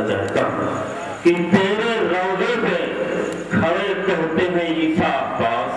چاہتا ہوں کہ تیرے روضے پہ کھڑے کہتے ہیں عیسیٰ عباس،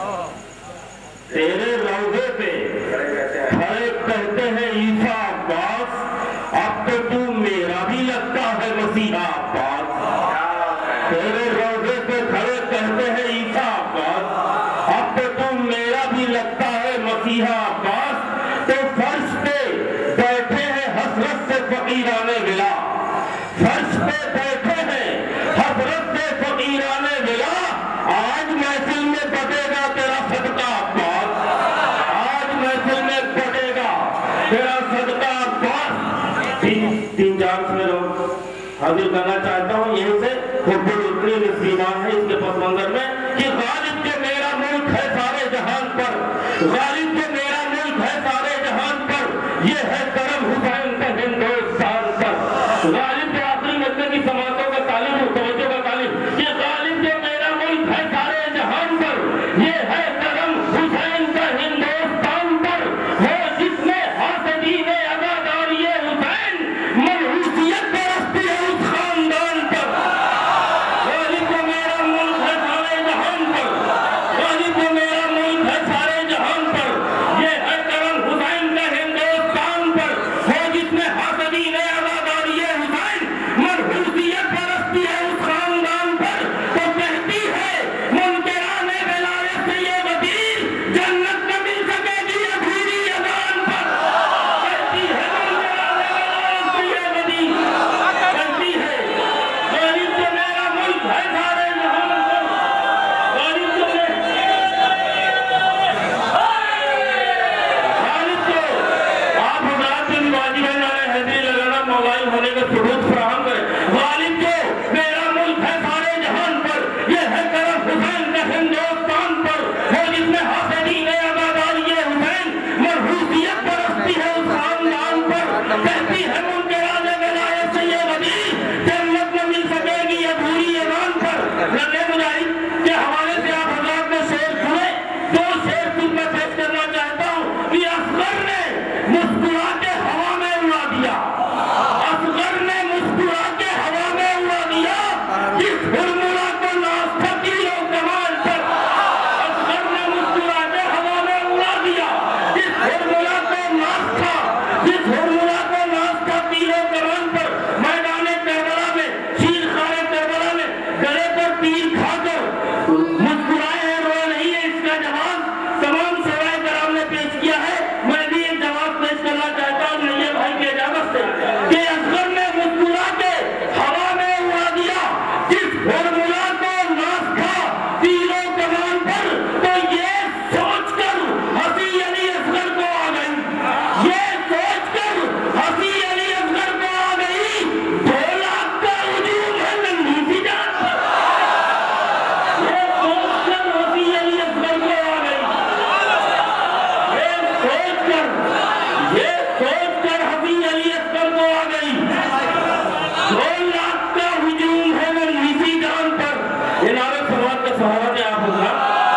تیرے روضے پہ کھڑے کہتے ہیں عیسیٰ عباس، اب تو تو میرا بھی لگتا ہے مسیحا عباس، تیرے روضے پہ کھڑے کہتے ہیں عیسیٰ عباس، اب تو تو میرا بھی لگتا ہے مسیحا عباس، تو فرش پہ بیٹھے ہیں حسرت سے فقیران ولا، فرش پہ بیٹھے ہیں حسرت سے فقیران ولا، آج محفل میں بٹے گا تیرا صدقہ عباس، آج محفل میں بٹے گا تیرا صدقہ عباس۔ تین چانس میں لوگ حاضر کرنا چاہتا ہوں یہیں سے حب الاتری نسیمان ہے اس کے پس منظر میں کہ غالب کے میرا ملک ہے سارے جہان پر، غالب کے میرا ملک ہے سارے جہان پر، یہ ہے کرم حسین کا ہندوستان پر، غالب کے آخری مدنے کی سماعتوں کا تعلیم اور توجہ کا تعلیم، یہ غالب کے میرا ملک ہے سارے جہان پر، یہ ہے کرم حسین کا ہندوستان پر، وہ جس میں حاسدین عزاداری حسین منحوسیت پرستی ہے اس خاندان پر، غالب کو میرا ملک ہے سارے جہان پر، غالب کو میرا ملک ہے سارے جہان پر، یہ ہے کرم حسین کا ہندوستان پر، وہ جس میں حاسدین عزاداری حسین منحوسیت پرستی ہے اس خاندان پر، تو کہتی ہے منکران ولایت سے یہ وزیر جنت نہ مل سکے گی ادھوری اذان پر، کہتی ہے منکران ولایت سے یہ وزیر، کہتی ہے غالب کو میرا ملک ہے سارے جہان پر، غالب کو آپ حضرات بھی واجباً علیہ حیدری لگانا مولائی ہونے کا ثبوت فراہم کریں، غالب کو میرا ملک ہے سارے جہان پر، یہ ہے کرم حسین کا ہندوستان پر، وہ جس میں حاسدین عزاداری حسین منحوسیت پرستی ہے اس خاندان پر، کہتی ہے منکران ولایت سے یہ وزیر جنت نہ مل سکے گی ادھوری اذان پر۔ لگے مجاہد کے حوالے سے آپ حضرات نے شعر سنے، دو شعر خود میں پیش کرنا چاہتا ہوں کہ اصغر نے مسکرا کے ہوا میں اڑا دیا، اصغر نے مسکرا کے ہوا میں اڑا دیا، جس ہرملا کو ناز تھا تیر و کمان پر، اصغر نے مسکرا کے ہوا میں اڑا دیا، جس ہرملا کو ناز تھا، جس ہرملا کو ناز تھا تیر و کمان پر، میدان کربلا میں شیر خانہ کربلا میں گلے پر تیر کھا کر مسکرائے ہیں، روئے نہیں ہے اس کا جواب تمام سوائے کرام نے پیش کیا ہے، میں بھی ایک جواب پیش کرنا چاہتا ہوں نیر بھائی کی اجازت سے کہ اصغر نے مسکرا کے ہوا میں اڑا دیا، جس ہرملا کو ناز تھا تیر و کمان پر، تو یہ سوچ کر ہنسی علی اصغر کو آ گئی، یہ سوچ کر ہنسی علی اصغر کو آ گئی، 2 لاکھ کا ہجوم ہے ننھی سی جان پر، یہ سوچ کر ہنسی علی اصغر کو آ گئی، یہ سوچ کر ہنسی علی اصغر کو آ گئی، 2 لاکھ کا ہجوم ہے ننھی سی جان پر۔ یہ نعرہ سماعت کا سہارا دے آپ حضرات،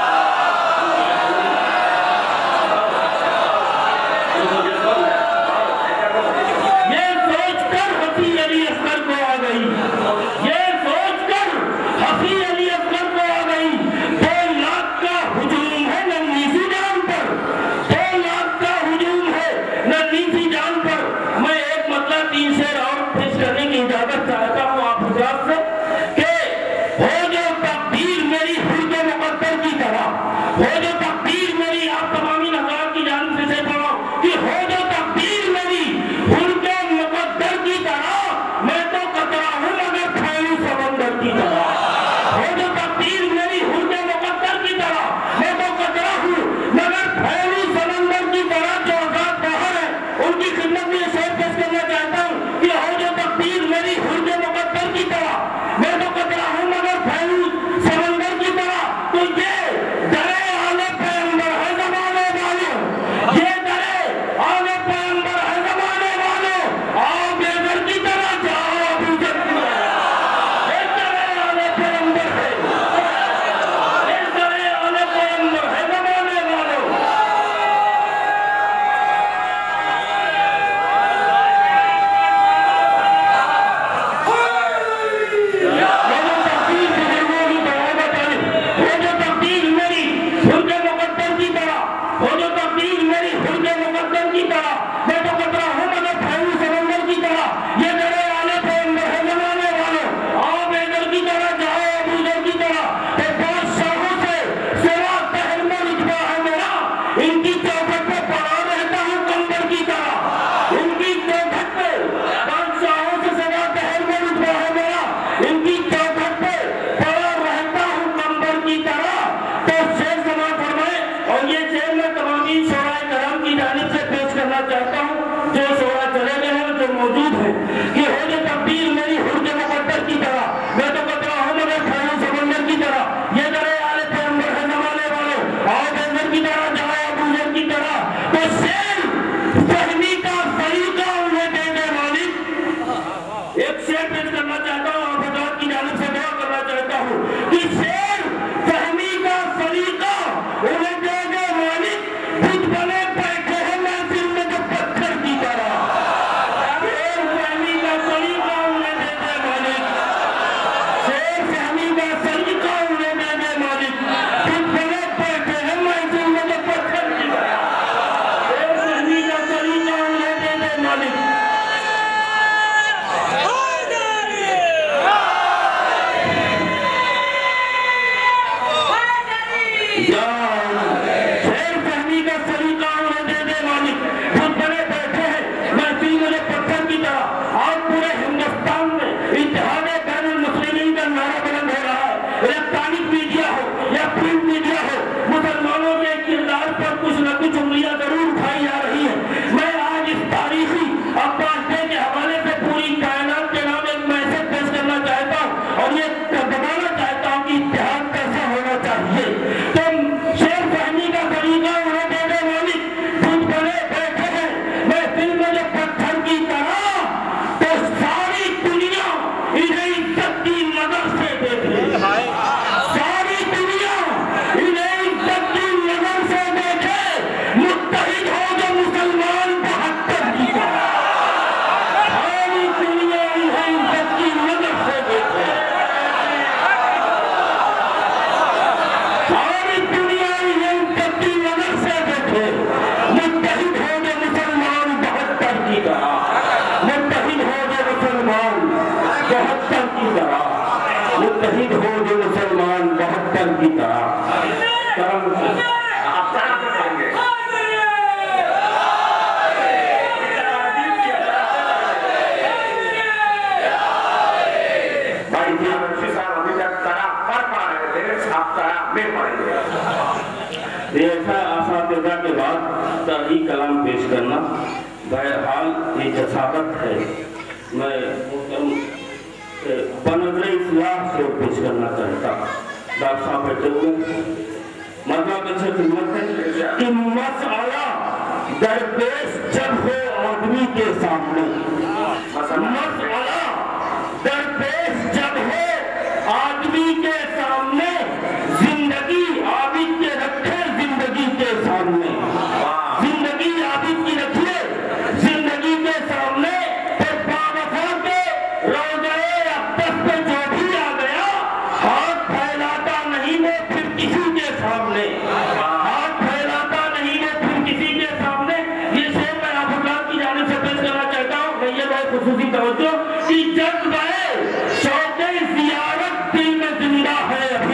یہ سوچ کر ہنسی علی اصغر کو آ گئی، یہ سوچ کر ہنسی علی اصغر کو آ گئی، 2 لاکھ کا ہجوم ہے ننھی سی جان پر، 2 لاکھ کا ہجوم ہے ننھی سی جان پر۔ میں ایک مطلب 3 شعر اور پیش کرنے کی اجازت چاہتا ہوں آپ حضرات سے کہ ہو جو تقدیر میری خلق مقدر کی طرح، ہو جو تقدیر میری، آپ تمامی حضرات کی جانب سے پڑھو کہ ہو جو تقدیر میری خلق مقدر کی طرح، میں تو قطرہ ہوں مگر پھیلوں سمندر کی طرح، ہو جو تقدیر میری خلق مقدر کی طرح، میں تو قطرہ ہوں مگر پھیلوں سمندر کی طرح، جو آزاد باہر ہے ان کی خدمت میں یہ شعر پیش کرنا چاہتا ہوں کہ ہو جو تقدیر میری خلق مقدر کی طرح، میں تو قطرہ ہوں مگر پھیلوں سمندر کی طرح، تو یہ درے آل پیغمبر ہے زمانے والوں، یہ درے آل پیغمبر ہے زمانے والوں، آؤ بے در کی طرح جاؤ ابو جہل کی طرح، یہ درے آل پیغمبر ہے، یہ درے آل پیغمبر ہے زمانے والوں۔ پیش کرنا چاہتا ہوں اور حضرات کی جانب سے دعا کرنا چاہتا ہوں کہ شیر فہمی کا سلیقہ انہیں دے دے مالک، خود بنے بیٹھے ہیں محفل میں جو پتھر کی طرح، شیر فہمی کا سلیقہ انہیں دے دے مالک، شیر فہمی کا سلیقہ انہیں دے دے مالک، خود بنے بیٹھے ہیں محفل میں جو پتھر کی طرح، شیر فہمی کا سلیقہ انہیں دے دے مالک۔ شیر فہمی کا سلیقہ انہیں دے دے مالک، خود بنے بیٹھے ہیں محفل میں جو پتھر کی طرح۔ آج پورے ہندوستان میں اتحاد بین المسلمین کا نعرہ بلند ہو رہا ہے، الیکٹرانک میڈیا ہو یا پرنٹ میڈیا ہو، مسلمانوں کے کردار پر کچھ نہ کچھ انگلیاں ضرور اٹھائی جا رہی ہیں۔ میں آج اس تاریخی عباس ڈے کے حوالے سے پوری کائنات کے نام ایک میسج پیش کرنا چاہتا ہوں اور یہ بتانا چاہتا ہوں کہ اتحاد کیسا ہونا چاہیے۔ تم شیر فہمی کا طریقہ انہیں دے دے مالک، خود بنے بیٹھے ہیں محفل میں جو پتھر کی طرح، تو ساری دنیا انہیں عزت کی نظر سے دیکھے، ساری دنیا انہیں عزت کی نظر سے دیکھے، متحد ہو جو مسلمان 72 کی طرح، ساری دنیا انہیں عزت کی نظر سے دیکھے، ساری دنیا انہیں عزت کی نظر سے دیکھے، متحد ہو جو مسلمان 72 کی طرح، متحد ہو جو مسلمان 72 کی طرح، متحد ہو جو مسلمان 72 کی طرح۔ کرم سے آپ طرف کریں گے بھائی جی، صاحب ابھی تک طرح پر پڑھ رہے تھے، آپ طرح میں پڑھیں گے۔ ایسا اساتذہ کے بعد تاریخ کلام پیش کرنا بہرحال یہ جسارت ہے۔ میں بنظر اصلاح سے پیش کرنا چاہتا ہوں۔ ڈاکٹر صاحب بیٹھے ہوئے، مطلب اچھے خدمت ہے کہ مسئلہ درپیش جب ہو آدمی کے سامنے، مسئلہ درپیش جب ہو آدمی کے سامنے، زندگی عابد کے رکھے زندگی کے سامنے، زندگی عابد کی رکھیے زندگی کے سامنے، تو باوفا کے روضہ اقدس پہ جو بھی آ گیا، ہاتھ پھیلاتا نہیں وہ پھر کسی کے سامنے، ہاتھ پھیلاتا نہیں وہ پھر کسی کے سامنے۔ یہ شعر میں آپ حضرات کی جانب سے پیش کرنا چاہتا ہوں، میں یہ بہت خصوصی توجہ کہ جذبہ شوق زیارت دل میں زندہ ہے ابھی،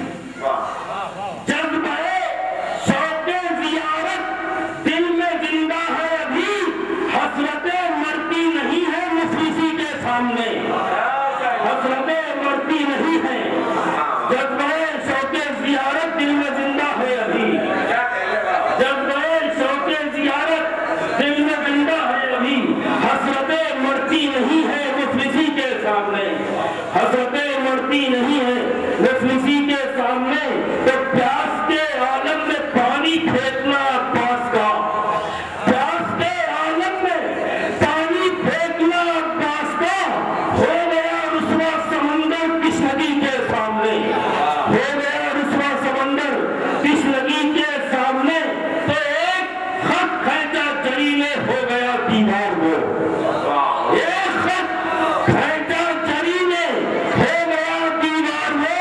جذبہ شوق زیارت دل میں زندہ ہے ابھی، حسرتیں مرتی نہیں ہے مفلسی کے سامنے، حسرتیں مرتی نہیں ہے، جذبہ شوق زیارت دل میں زندہ ہے ابھی، جذبہ شوق زیارت دل میں زندہ ہے ابھی، حسرتیں مرتی نہیں ہے مفلسی کے سامنے، حسرتیں مرتی نہیں ہے مفلسی کے سامنے، تو پیاس کے عالم میں پانی پھینکنا عباس کا، پیاس کے عالم میں پانی پھینکنا عباس کا، ہو گیا رسوا سمندر کشنگی کے سامنے، ہو گیا رسوا سمندر کشنگی کے سامنے، تو ایک خط کھینچا جری میں ہو گیا دیوار وہ، ایک خط کھینچا جری میں ہو گیا دیوار وہ،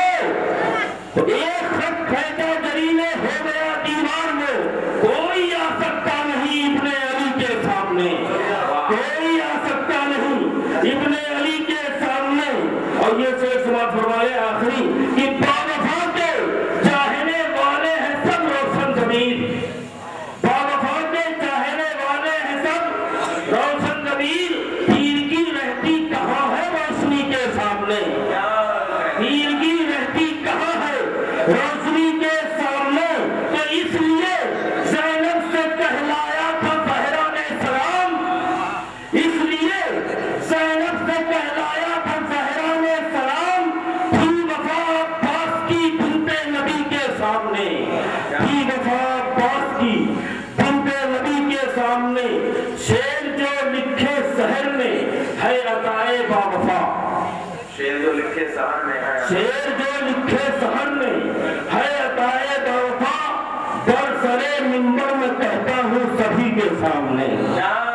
شعر جو لکھے سحر میں ہے، شعر جو لکھے سحر میں ہے عقائد وفا، در سرے منبر میں کہتا ہوں سبھی کے سامنے،